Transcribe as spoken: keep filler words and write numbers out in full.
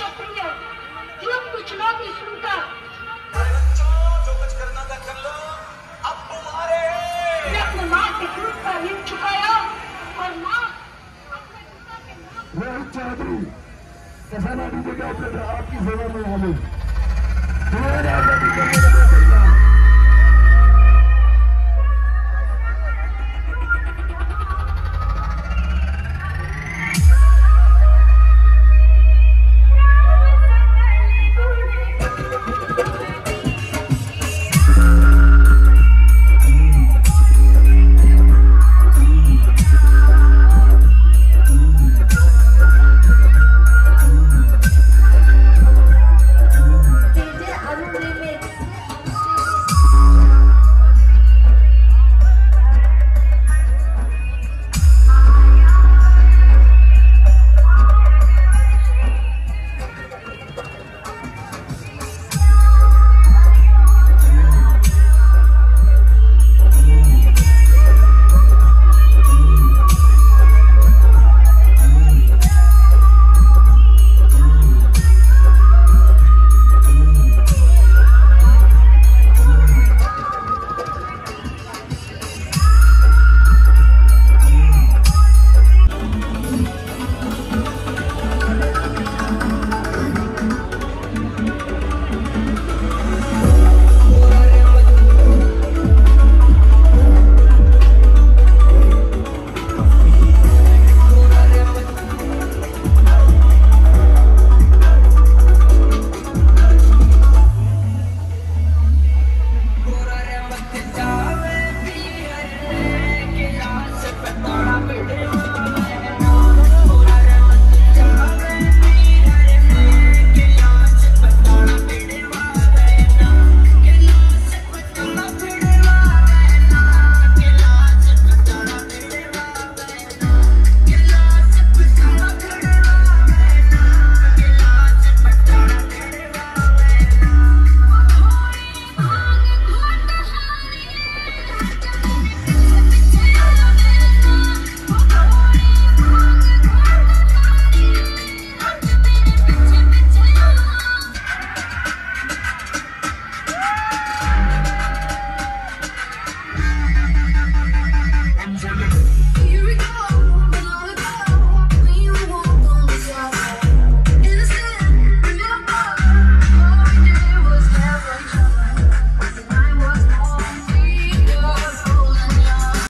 क्षत्रिय युग कुछ लोग सुनकर जो कुछ करना था कर लो, अब तुम्हारे अपने माँ के दूध का ऋण चुकाया और माँ अपने पिता के नाम रोहित चौधरी कसाना डीजे का ऑपरेटर आपकी सेवा में हाजिर।